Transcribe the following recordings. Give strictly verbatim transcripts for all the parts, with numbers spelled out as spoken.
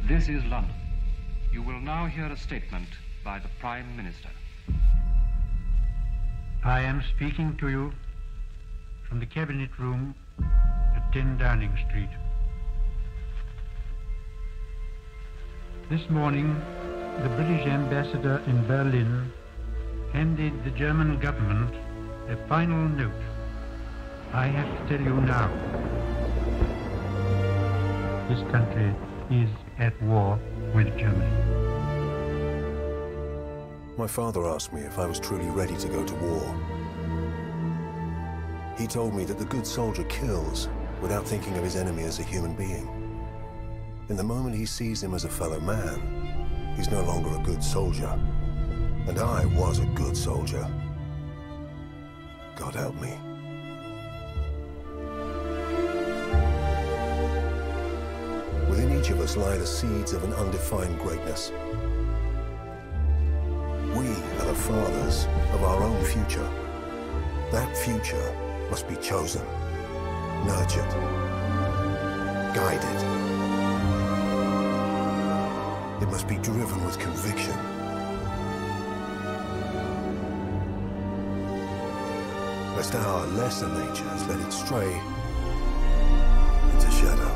This is London. You will now hear a statement by the Prime Minister. I am speaking to you from the Cabinet Room at ten Downing Street. This morning, the British ambassador in Berlin handed the German government a final note. I have to tell you now, this country is at war with Germany. My father asked me if I was truly ready to go to war. He told me that the good soldier kills without thinking of his enemy as a human being. In the moment he sees him as a fellow man, he's no longer a good soldier. And I was a good soldier. God help me. Within each of us lie the seeds of an undefined greatness. We are the fathers of our own future. That future must be chosen, nurtured, guided. It must be driven with conviction. Lest our lesser natures let it stray into shadow.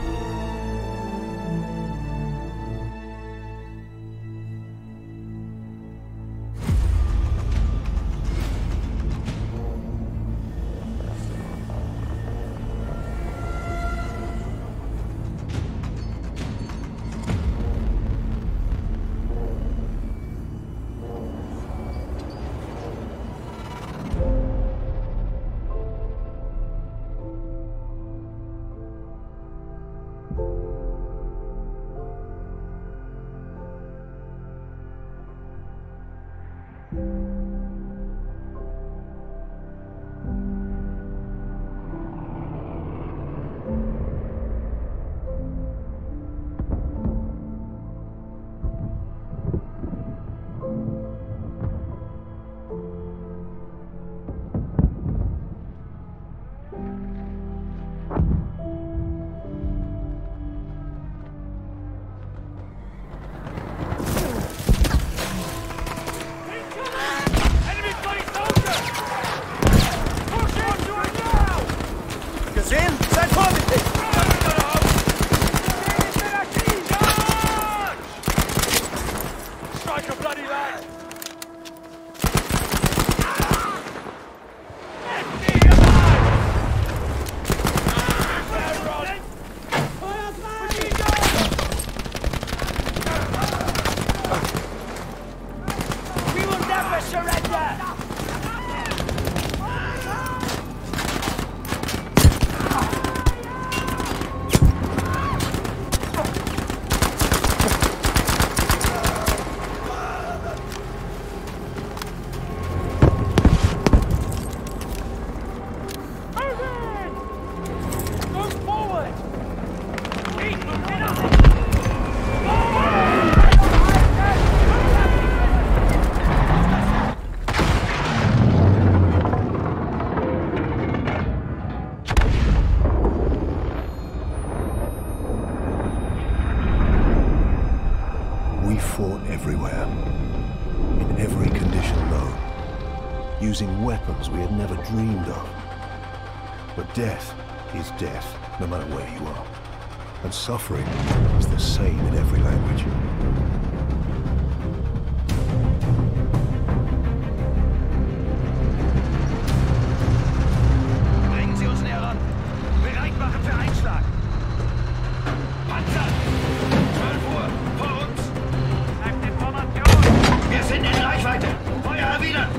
Using weapons we had never dreamed of. But death is death, no matter where you are. And suffering is the same in every language. Bringen Sie uns näher ran. Bereit machen für Einschlag. Panzer! zwölf Uhr, vor uns! Aktive Formation! Wir sind in Reichweite! Feuer erwidern!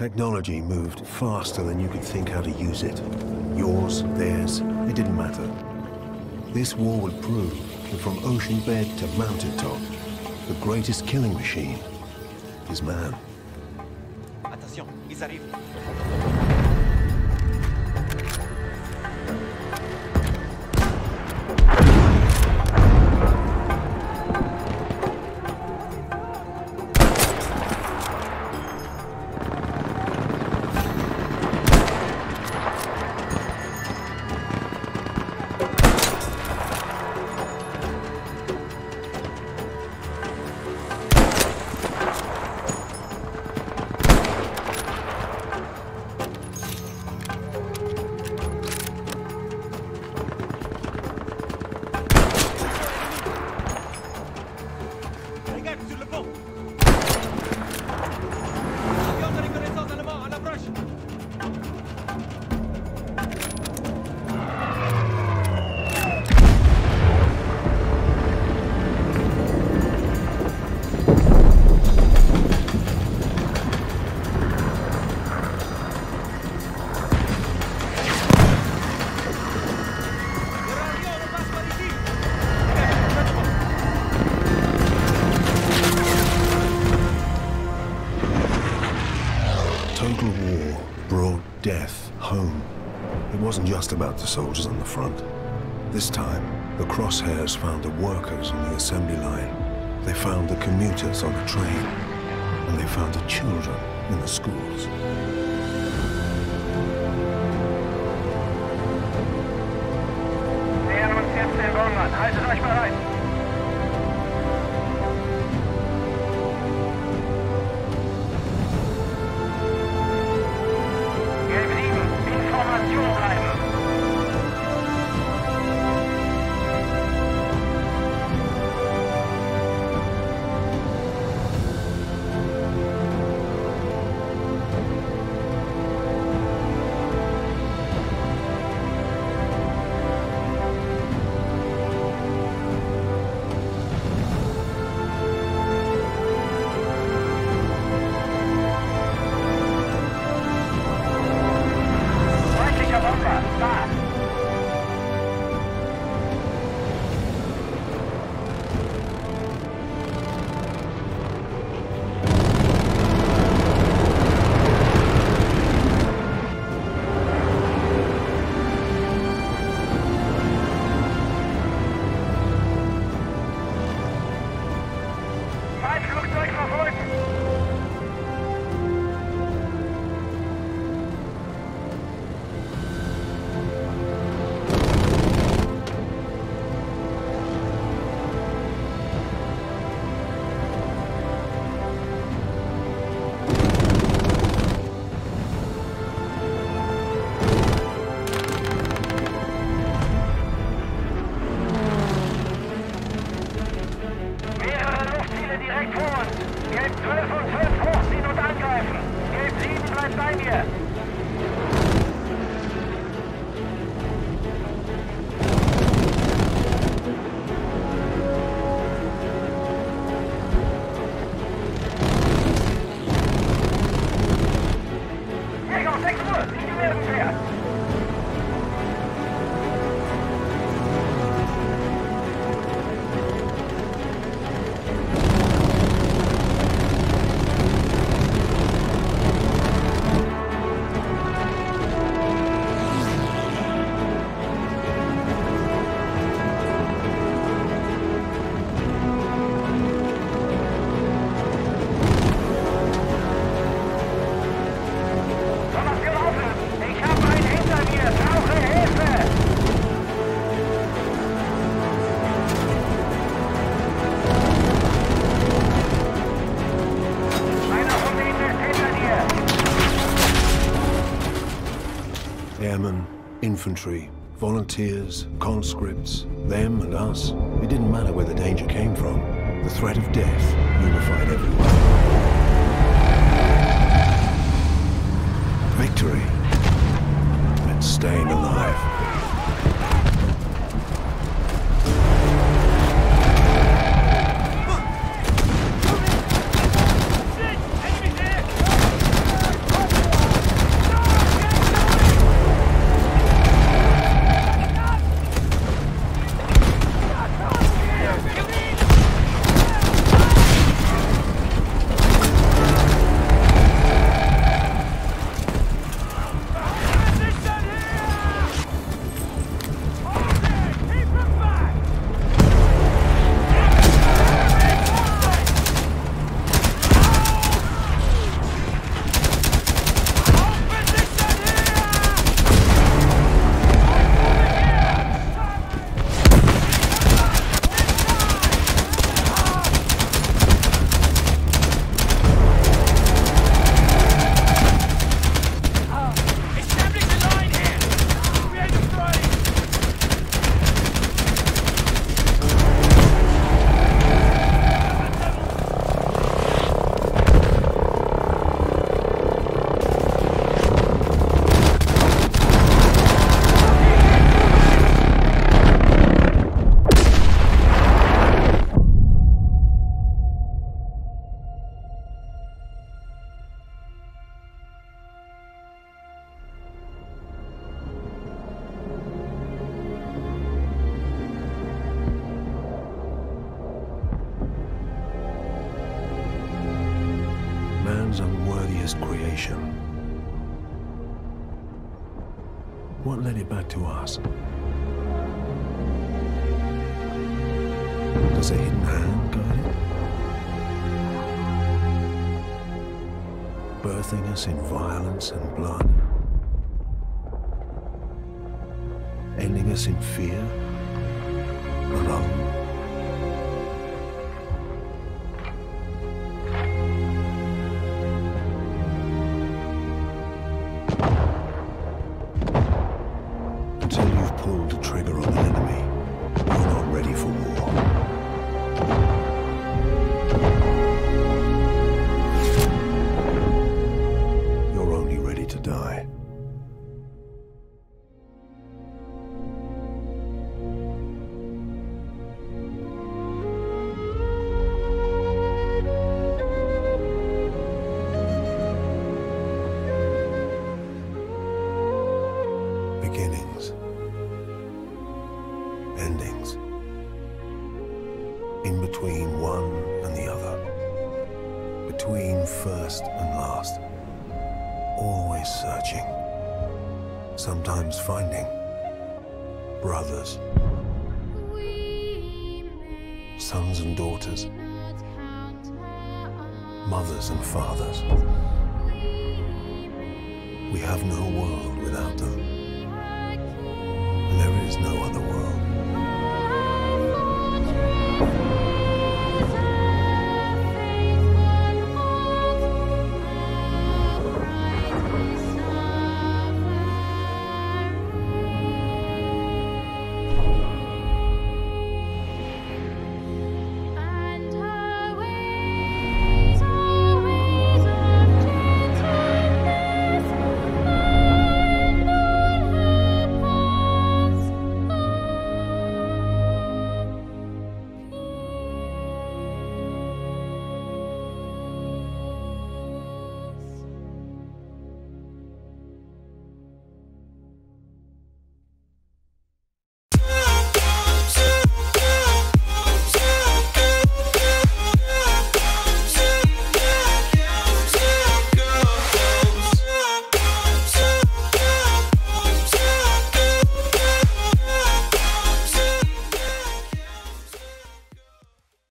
Technology moved faster than you could think how to use it. Yours, theirs, it didn't matter. This war would prove that from ocean bed to mountaintop, the greatest killing machine is man. Attention, ils arrivent. It wasn't just about the soldiers on the front. This time, the crosshairs found the workers on the assembly line. They found the commuters on the train. And they found the children in the schools. Nähern uns jetzt den Wohnmann. Haltet euch bereit. Information bleiben. Airmen, infantry, volunteers, conscripts, them and us. It didn't matter where the danger came from. The threat of death unified everyone. Victory meant staying alive. Enemies here! man's unworthiest creation. What led it back to us? Does a hidden hand guide it? Birthing us in violence and blood? Ending us in fear? Alone? Until you've pulled the trigger on the enemy, you're not ready for war. You're only ready to die. Beginnings. Endings. In between one and the other. Between first and last. Always searching. Sometimes finding. Brothers. Sons and daughters. Mothers and fathers. We have no world without them. There is no other world.